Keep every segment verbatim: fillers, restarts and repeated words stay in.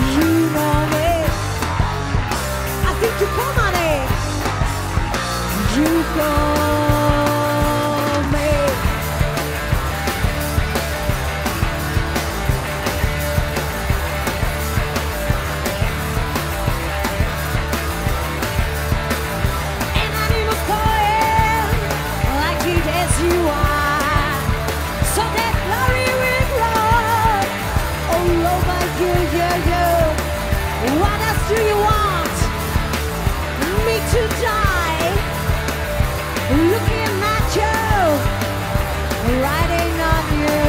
You know me. I think you come on it. You call me. And I need a poem like it as you are. So that glory will run all over you, you, you. What else do you want? Me to die? Looking at you, riding on you.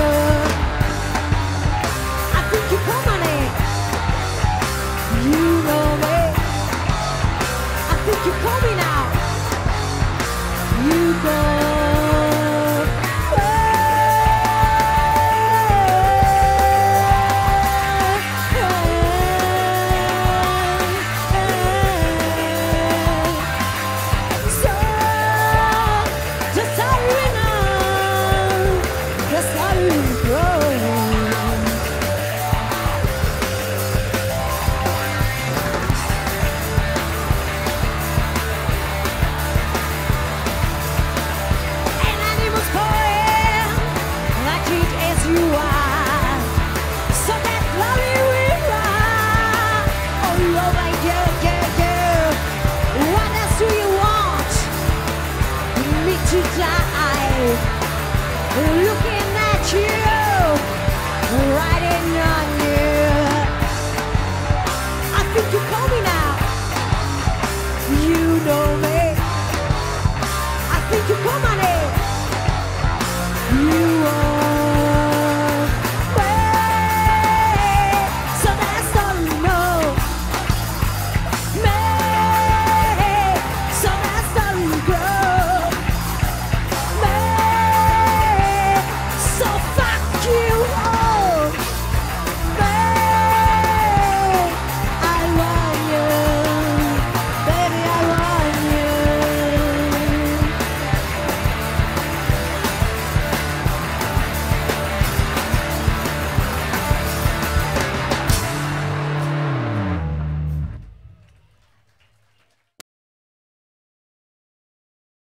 I think you come on it. You know me. I think you call me now. You go. To die, looking at you, right.